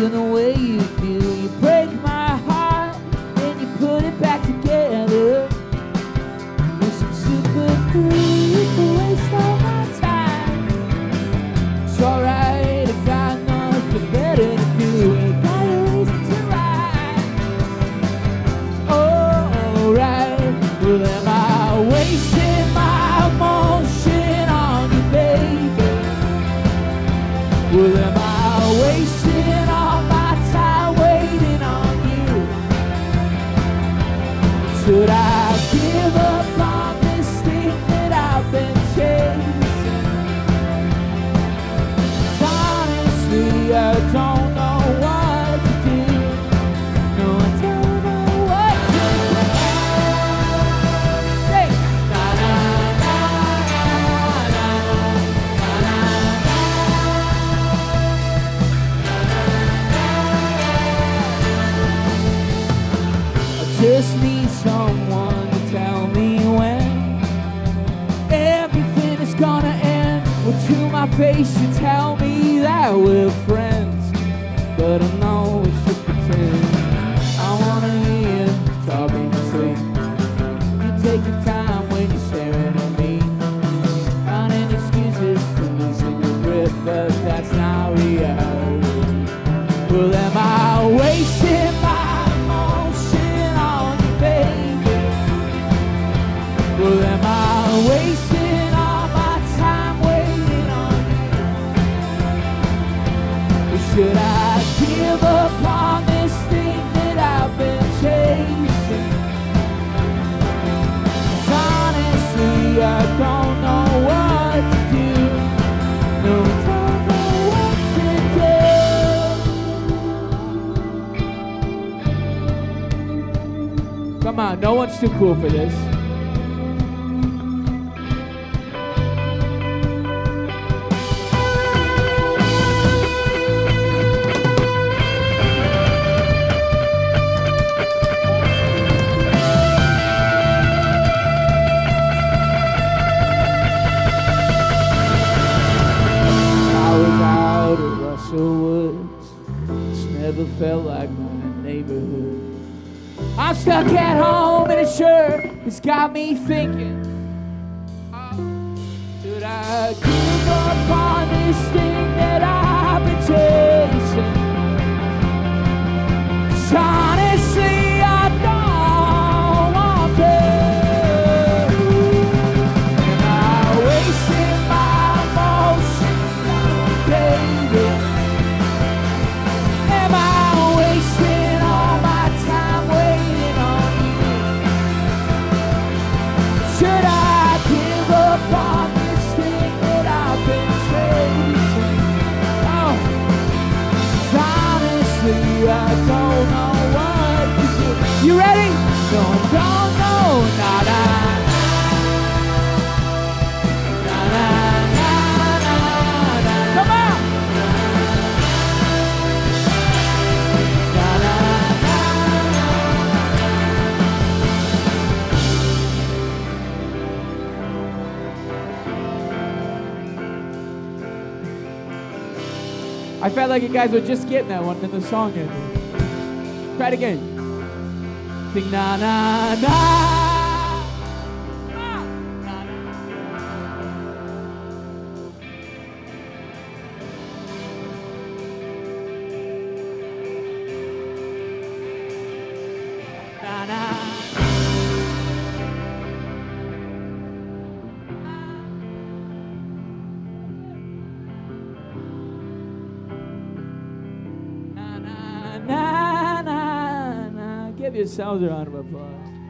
feel the way you do. You break my heart, then you put it back together. With some super glue, you can waste all my time. It's alright, I got nothing better to do. You got a reason to ride. It's alright. Well, am I wasting my emotion on you, baby? Well, am I wasting all my time waiting on you? Should I give up on this thing that I've been chasing? 'Cause honestly, I don't know what to do. No, I don't know what to do. Hey! Na, na, na, na, na, na, I just need someone to tell me when everything is gonna end. Well, to my face you tell me that we're friends, but I know it's just pretend. I wanna hear you talking sweet. You take your time when you're staring at me, finding excuses for losing your grip, but that's not reality. Well, am I wasting my emotion on you, baby? Well, am I wasting all my time waiting on you? Or should I give up on this thing that I've been chasing? 'Cause honestly, I don't know what to do. No, I don't know what to do. Come on, no one's too cool for this. I was out at Russell Woods. It's never felt like my neighborhood. I'm stuck at home and it sure has got me thinking, should I give up on this thing that I've been chasing? 'Cause honestly, I don't want to. Am I wasting my emotion, baby? Am I wasting all my time waiting on you? Should I give up on this thing that I've been chasing? Oh, 'cause honestly, I don't know what to do. You ready? No, I don't know. Na na na na na na na. Come on. Na na na na. I felt like you guys were just getting that one in the song ended. Try it again. Sing na na na. Na na. Na na na na. Give yourselves a round of applause.